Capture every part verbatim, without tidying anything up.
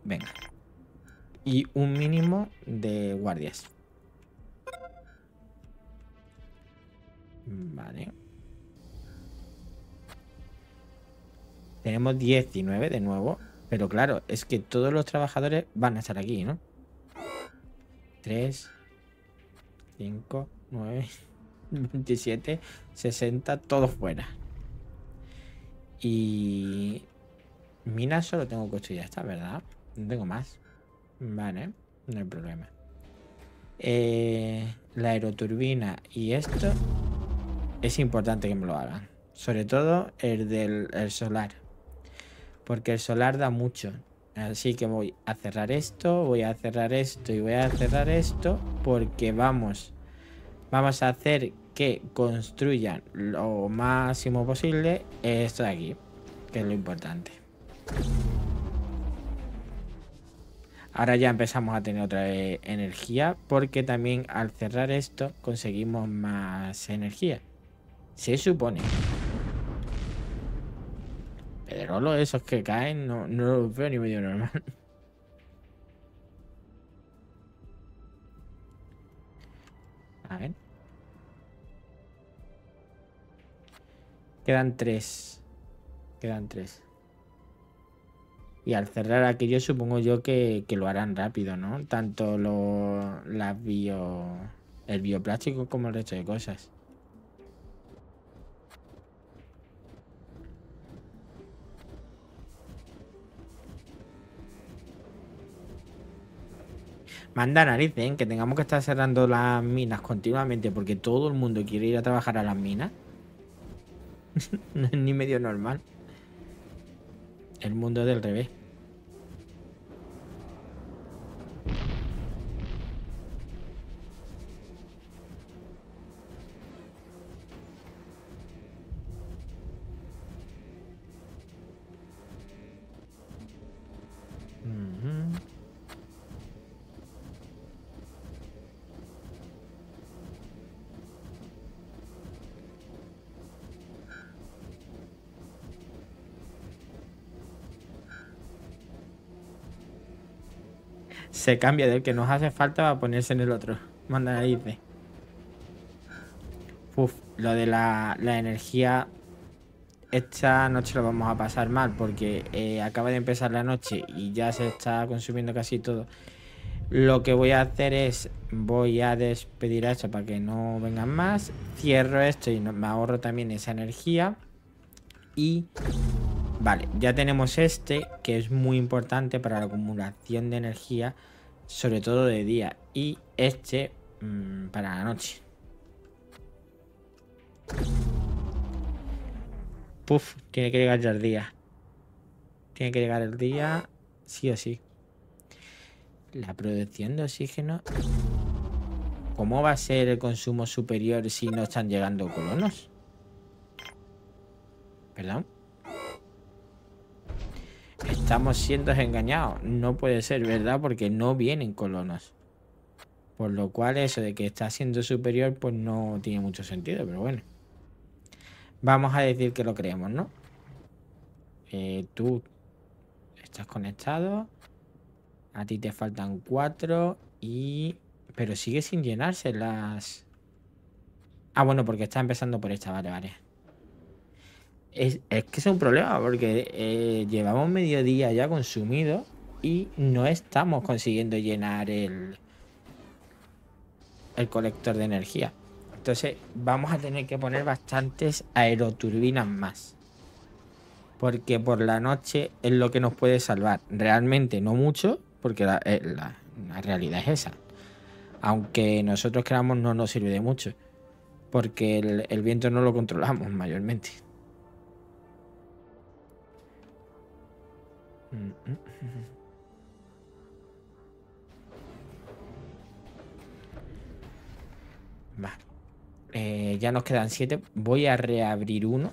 Venga. Y un mínimo de guardias. Vale. Tenemos diecinueve de nuevo. Pero claro, es que todos los trabajadores van a estar aquí, ¿no? tres, cinco, nueve, veintisiete, sesenta, todos fuera. Y... minas solo tengo coche y ya está, ¿verdad? No tengo más. Vale, no hay problema. Eh, la aeroturbina y esto es importante que me lo hagan. Sobre todo el del el solar. Porque el solar da mucho. Así que voy a cerrar esto, voy a cerrar esto y voy a cerrar esto. Porque vamos, vamos a hacer que construyan lo máximo posible esto de aquí. Que es lo importante. Ahora ya empezamos a tener otra vez energía, porque también al cerrar esto conseguimos más energía. Se supone. Pero esos que caen no, no los veo ni medio normal. A ver. Quedan tres. Quedan tres. Y al cerrar aquello supongo yo que, que lo harán rápido, ¿no? Tanto lo, las bio... el bioplástico como el resto de cosas. Manda narices, ¿eh? Que tengamos que estar cerrando las minas continuamente porque todo el mundo quiere ir a trabajar a las minas. No es ni medio normal. El mundo del revés. Uh-huh. Se cambia del que nos hace falta para ponerse en el otro. Manda narices. Uf, lo de la, la energía. Esta noche lo vamos a pasar mal porque eh, acaba de empezar la noche y ya se está consumiendo casi todo. Lo que voy a hacer es, voy a despedir a esto para que no vengan más. Cierro esto y no, me ahorro también esa energía. Y vale, ya tenemos este que es muy importante para la acumulación de energía, sobre todo de día. Y este mmm, para la noche. Puf, tiene que llegar ya el día. Tiene que llegar el día sí o sí. La producción de oxígeno. ¿Cómo va a ser el consumo superior si no están llegando colonos? ¿Perdón? Estamos siendo engañados. No puede ser, ¿verdad? Porque no vienen colonos. Por lo cual eso de que está siendo superior pues no tiene mucho sentido, pero bueno. Vamos a decir que lo creemos, ¿no? Eh, tú estás conectado. A ti te faltan cuatro y... pero sigue sin llenarse las... Ah, bueno, porque está empezando por esta, vale, vale. Es, es que es un problema porque eh, llevamos medio día ya consumido y no estamos consiguiendo llenar el, el colector de energía. Entonces vamos a tener que poner bastantes aeroturbinas más. Porque por la noche es lo que nos puede salvar. Realmente no mucho, porque la, la, la realidad es esa. Aunque nosotros creamos no nos sirve de mucho. Porque el, el viento no lo controlamos mayormente. Vale. Eh, ya nos quedan siete. Voy a reabrir uno.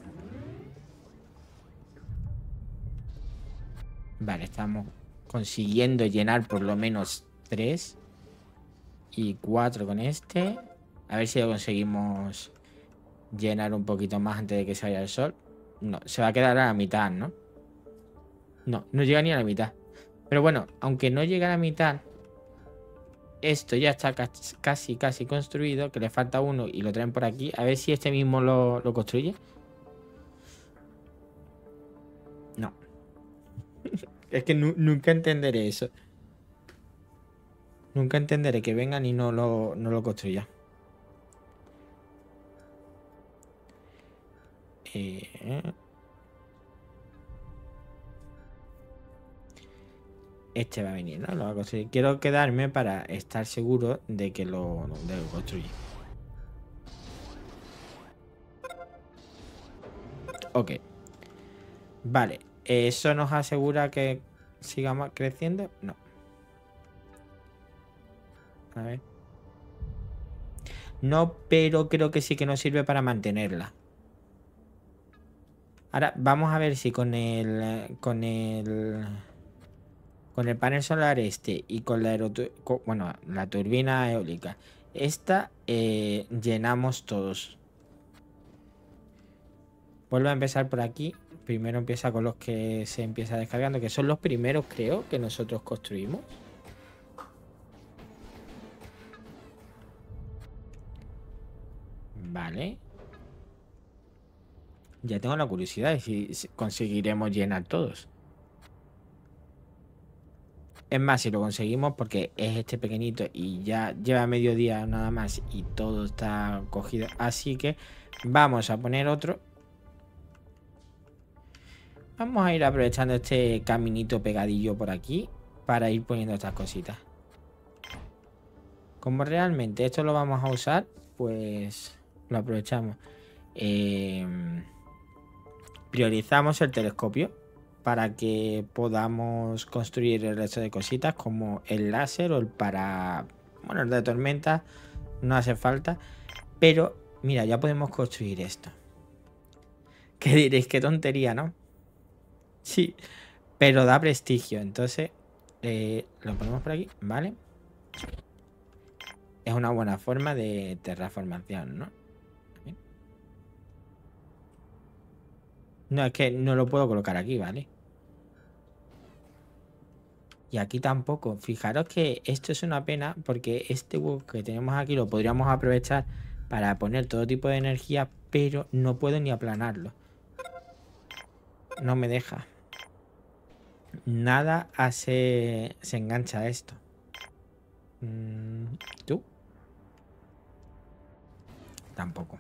Vale, estamos consiguiendo llenar por lo menos tres. Y cuatro con este. A ver si lo conseguimos llenar un poquito más antes de que se vaya el sol. No, se va a quedar a la mitad, ¿no? No, no llega ni a la mitad. Pero bueno, aunque no llegue a la mitad, esto ya está casi, casi construido, que le falta uno y lo traen por aquí. A ver si este mismo lo, lo construye. No. Es que nu nunca entenderé eso. Nunca entenderé que vengan y no lo, no lo construyan. Eh... Este va a venir, ¿no? Lo va a construir. Quiero quedarme para estar seguro de que lo, de lo construye. Ok. Vale. ¿Eso nos asegura que sigamos creciendo? No. A ver. No, pero creo que sí que nos sirve para mantenerla. Ahora vamos a ver si con el... Con el... Con el panel solar este y con la, con, bueno, la turbina eólica, esta eh, llenamos todos. Vuelvo a empezar por aquí. Primero empieza con los que se empieza descargando, que son los primeros, creo, que nosotros construimos. Vale. Ya tengo la curiosidad de si conseguiremos llenar todos. Es más, si lo conseguimos, porque es este pequeñito y ya lleva medio día nada más y todo está cogido. Así que vamos a poner otro. Vamos a ir aprovechando este caminito pegadillo por aquí para ir poniendo estas cositas. Como realmente esto lo vamos a usar, pues lo aprovechamos. Eh, priorizamos el telescopio para que podamos construir el resto de cositas como el láser o el para... Bueno, el de tormenta no hace falta. Pero, mira, ya podemos construir esto. ¿Qué diréis? Qué tontería, ¿no? Sí, pero da prestigio. Entonces, eh, lo ponemos por aquí, ¿vale? Es una buena forma de terraformación, ¿no? No, es que no lo puedo colocar aquí, ¿vale? Y aquí tampoco. Fijaros que esto es una pena porque este hueco que tenemos aquí lo podríamos aprovechar para poner todo tipo de energía, pero no puedo ni aplanarlo. No me deja. Nada hace... se engancha a esto. ¿Tú? Tampoco.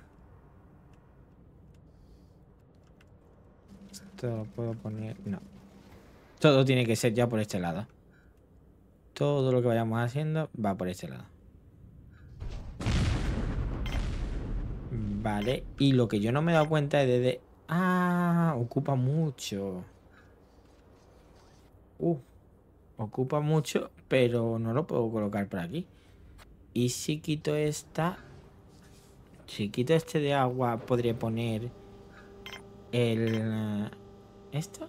Esto lo puedo poner... No. Todo tiene que ser ya por este lado. Todo lo que vayamos haciendo va por este lado. Vale. Y lo que yo no me he dado cuenta es de... de... Ah, ocupa mucho. Uh, ocupa mucho, pero no lo puedo colocar por aquí. Y si quito esta... Si quito este de agua, podría poner... El... ¿Esto?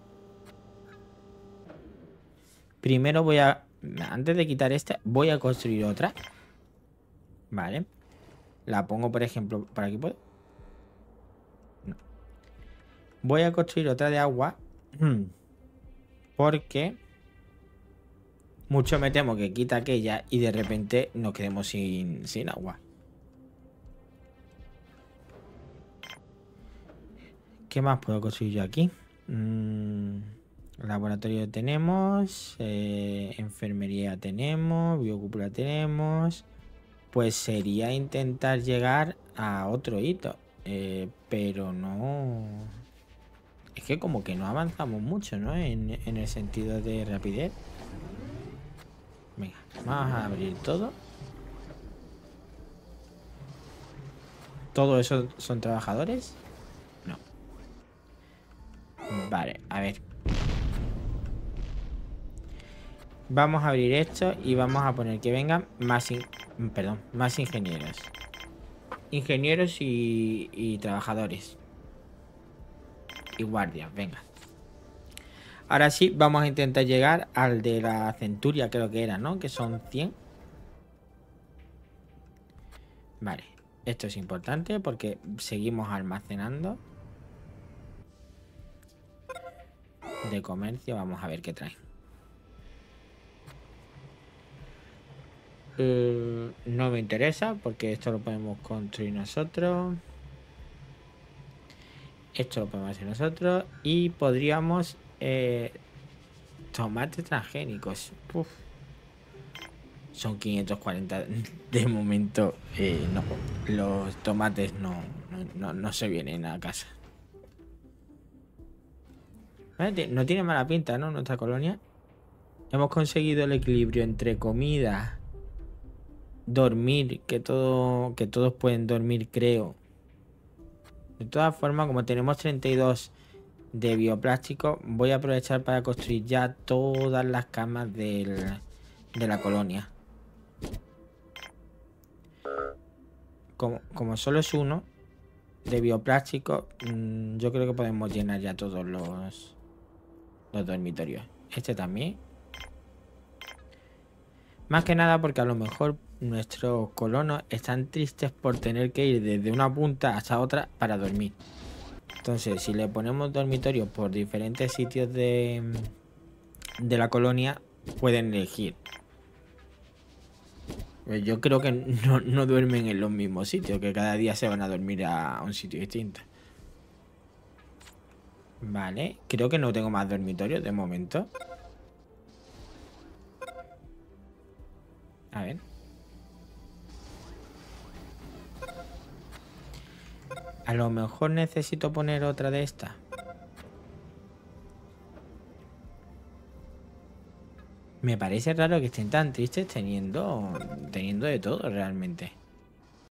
Primero voy a... Antes de quitar esta, voy a construir otra. Vale. La pongo, por ejemplo, por aquí puedo. No. Voy a construir otra de agua. Porque... Mucho me temo que quita aquella y de repente nos quedemos sin, sin agua. ¿Qué más puedo construir yo aquí? Mm, laboratorio tenemos. Eh, enfermería tenemos. Biocúpula tenemos. Pues sería intentar llegar a otro hito. Eh, pero no... Es que como que no avanzamos mucho, ¿no? En, en el sentido de rapidez. Venga, vamos a abrir todo. ¿Todo eso son trabajadores? No. Vale, a ver. Vamos a abrir esto y vamos a poner que vengan más... In... Perdón, más ingenieros. Ingenieros y, y trabajadores. Y guardias, venga. Ahora sí, vamos a intentar llegar al de la centuria, creo que era, ¿no? Que son cien. Vale, esto es importante porque seguimos almacenando. De comercio, vamos a ver qué trae. Eh, no me interesa porque esto lo podemos construir nosotros. Esto lo podemos hacer nosotros. Y podríamos... Eh, tomates transgénicos. Uf. Son quinientos cuarenta. De momento, eh, no. Los tomates no, no, no, no se vienen a casa. No tiene mala pinta, ¿no? Nuestra colonia. Hemos conseguido el equilibrio entre comida, dormir, que todo, que todos pueden dormir, creo. De todas formas, como tenemos treinta y dos de bioplástico, voy a aprovechar para construir ya todas las camas del, de la colonia. Como, como solo es uno de bioplástico, mmm, yo creo que podemos llenar ya todos los, los dormitorios. Este también. Más que nada porque a lo mejor nuestros colonos están tristes por tener que ir desde una punta hasta otra para dormir. Entonces, si le ponemos dormitorios por diferentes sitios de, de la colonia, pueden elegir. Pues yo creo que no, no duermen en los mismos sitios, que cada día se van a dormir a un sitio distinto. Vale, creo que no tengo más dormitorios de momento. A ver. A lo mejor necesito poner otra de estas. Me parece raro que estén tan tristes teniendo, teniendo de todo realmente.